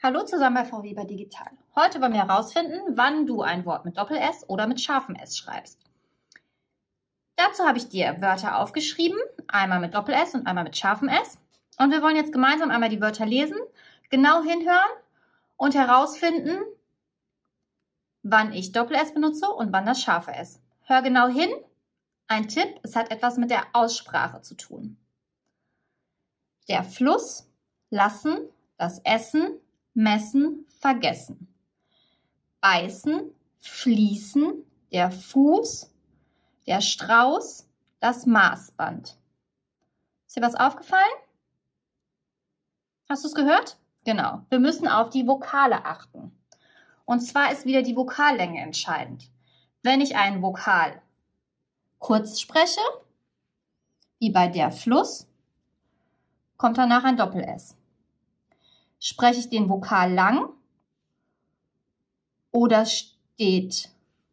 Hallo zusammen bei Frau Weber Digital. Heute wollen wir herausfinden, wann du ein Wort mit Doppel-S oder mit scharfem S schreibst. Dazu habe ich dir Wörter aufgeschrieben, einmal mit Doppel-S und einmal mit scharfem S. Und wir wollen jetzt gemeinsam einmal die Wörter lesen, genau hinhören und herausfinden, wann ich Doppel-S benutze und wann das scharfe S. Hör genau hin. Ein Tipp, es hat etwas mit der Aussprache zu tun. Der Fluss, lassen, das Essen, messen, vergessen. Beißen, fließen, der Fuß, der Strauß, das Maßband. Ist dir was aufgefallen? Hast du es gehört? Genau. Wir müssen auf die Vokale achten. Und zwar ist wieder die Vokallänge entscheidend. Wenn ich einen Vokal kurz spreche, wie bei der Fluss, kommt danach ein Doppel-S. Spreche ich den Vokal lang oder steht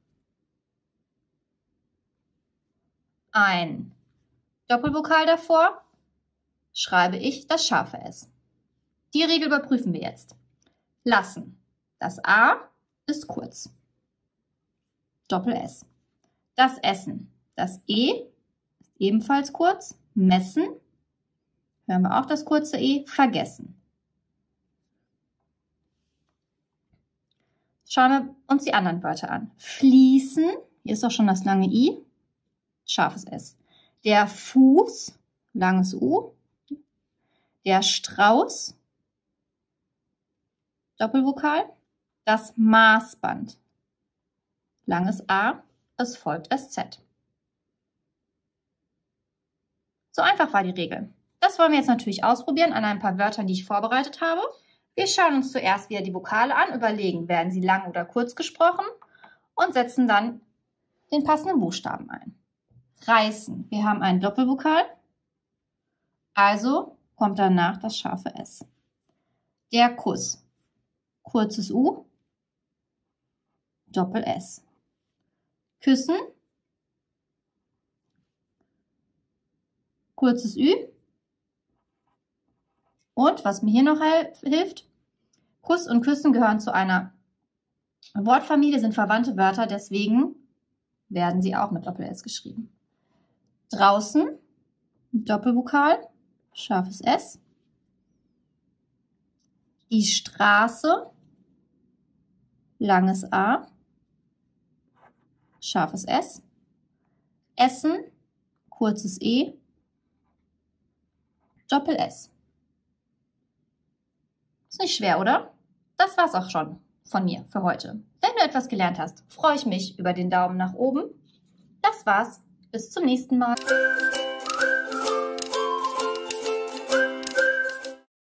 ein Doppelvokal davor, schreibe ich das scharfe S. Die Regel überprüfen wir jetzt. Lassen. Das A ist kurz. Doppel-S. Das Essen. Das E ist ebenfalls kurz. Messen. Hören wir auch das kurze E. Vergessen. Schauen wir uns die anderen Wörter an. Fließen. Hier ist auch schon das lange I. Scharfes S. Der Fuß. Langes U. Der Strauß. Doppelvokal. Das Maßband. Langes A. Es folgt SZ. So einfach war die Regel. Das wollen wir jetzt natürlich ausprobieren an ein paar Wörtern, die ich vorbereitet habe. Wir schauen uns zuerst wieder die Vokale an, überlegen, werden sie lang oder kurz gesprochen und setzen dann den passenden Buchstaben ein. Reißen. Wir haben ein Doppelvokal, also kommt danach das scharfe S. Der Kuss. Kurzes U, Doppel-S. Küssen. Kurzes Ü. Und was mir hier noch hilft, Kuss und Küssen gehören zu einer Wortfamilie, sind verwandte Wörter, deswegen werden sie auch mit Doppel-S geschrieben. Draußen, Doppelvokal, scharfes S. Die Straße, langes A, scharfes S. Essen, kurzes E, Doppel-S. Ist nicht schwer, oder? Das war's auch schon von mir für heute. Wenn du etwas gelernt hast, freue ich mich über den Daumen nach oben. Das war's. Bis zum nächsten Mal.